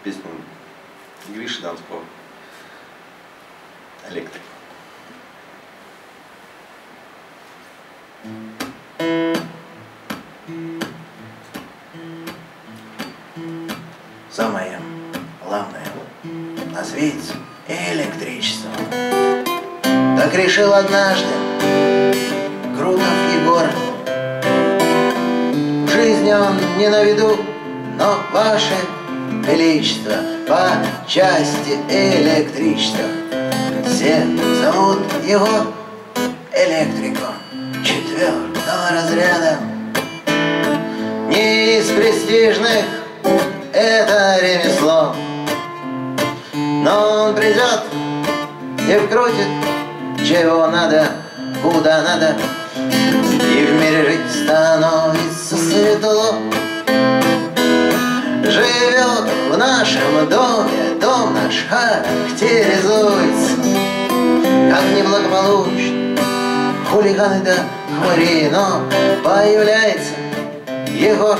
песню Гриши Донского «Электрик». Самое главное на свете — электричество. Так решил однажды Крутов Егор. В жизни он не на виду, но ваше величество по части электричества все зовут его электриком 4-го разряда. Не из престижных это ремесло, но он придет и вкрутит, чего надо, куда надо, и в мире жить становится светло. Живет в нашем доме, дом наш характеризуется как неблагополучный, хулиганы да хмари, но появляется Егор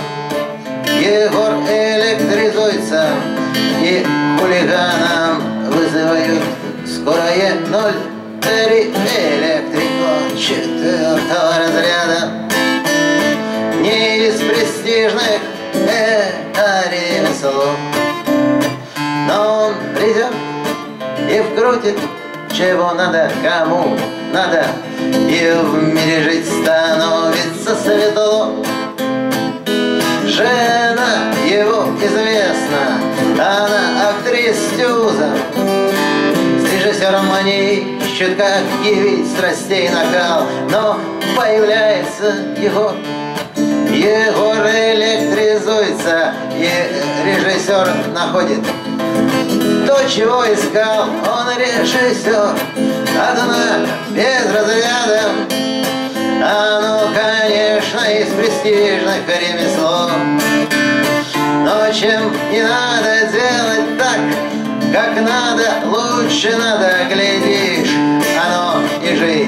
электризуется, и хулиганам вызывают скорое 03 электрикон 4-го разряда. Не из престижных это ремесло, но он придет и вкрутит, чего надо, кому надо, и в мире жить становится светло. Жена его известна, она актриса Тюза. С режиссером они ищут, как явить страстей накал, но появляется Егор электризуется, и режиссер находит то, чего искал. Он режиссер, однако без разряда. Оно, конечно, из престижных ремесло, но чем не надо делать так, как надо, лучше надо, глядишь, оно и жить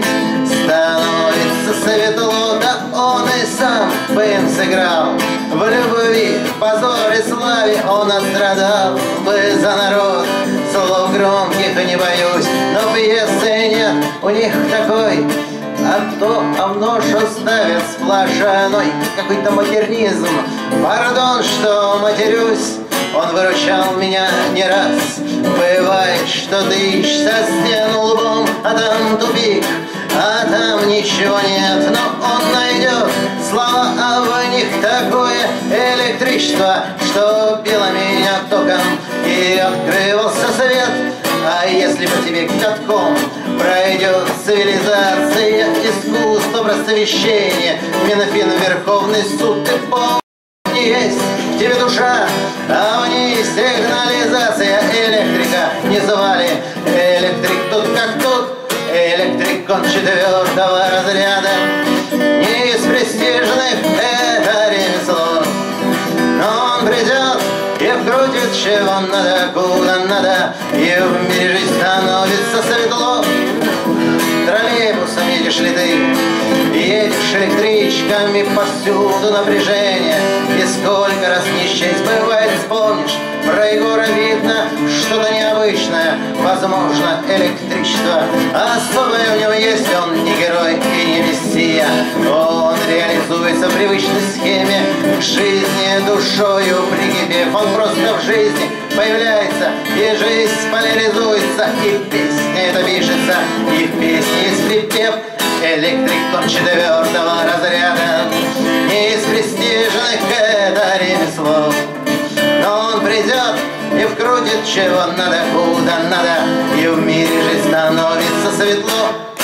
становится светло. Да он и сам бы им сыграл в любви, в позоре, славе он отстрадал бы за народ. Слов громких не боюсь, но пьесы нет у них такой. А то овно, что ставят сплошной какой-то модернизм. Пардон, что матерюсь, он выручал меня не раз. Бывает, что дышишь со стен лбом, а там тупик, а там ничего нет, но он найдет слова, а в них такое электричество, что било меня током и открывался свет. А если по тебе катком пройдет цивилизация, искусство, просвещение, Минфин, Верховный суд, ты помни, есть в тебе душа, а в ней сигнализация. Электрика не звали электрик тут как тут, электрик он 4-го разряда. Не из престижных это ремесло, но он придет и вкрутит, чего надо, куда надо, и в мире жизнь становится светло. Троллейбусом едешь ли ты, едешь электричками, повсюду напряжение, и сколько раз не счесть, бывает, вспомнишь про Егора, видно что-то необычное, возможно, электричество особое в нем есть. Он не герой и не мессия, он реализуется в привычной схеме, к жизни душою прикипев. Он просто в жизни появляется, и жизнь поляризуется, и песня эта пишется, и в песне есть припев. Электрик он 4-го разряда, не из престижных это ремесло, но он придет и вкрутит, чего надо, куда надо, и в мире жизнь становится светло.